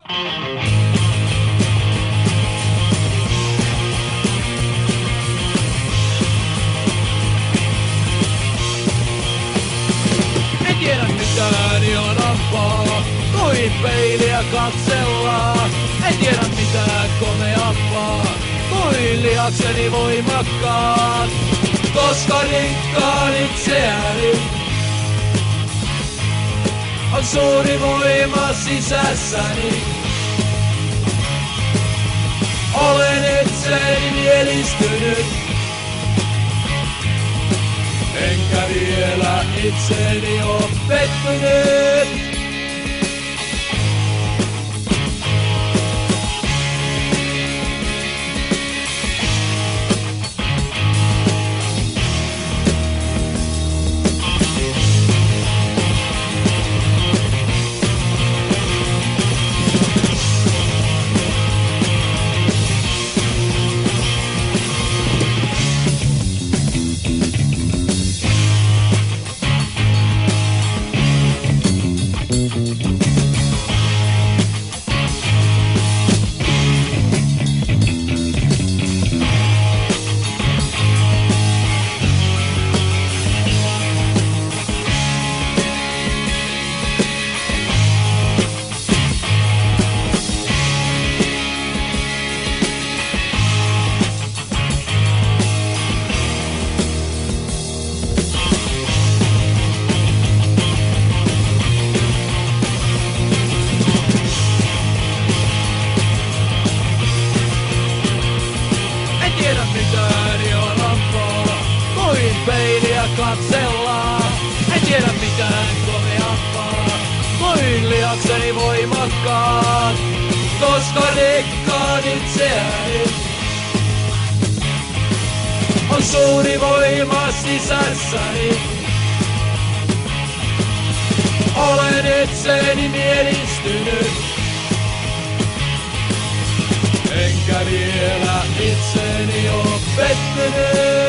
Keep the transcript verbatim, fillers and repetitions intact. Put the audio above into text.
En tiedä mitään ihanampaa, kuin peiliä katsellaan. En tiedä mitään komeampaa, kuin lihakseni voimakkaat. Koska rikkaan itseäni on suuri voima sisässäni. Olen itseeni mielistynyt, enkä vielä itseeni oo pettynyt. Peiliä katsellaan, en tiedä mitään komeampaa, kuin lihakseni voimakkaat. Koska rikkaan itseäni on suuri voima sisässäni. Olen itseeni mielistynyt, enkä vielä itseeni oo pettynyt.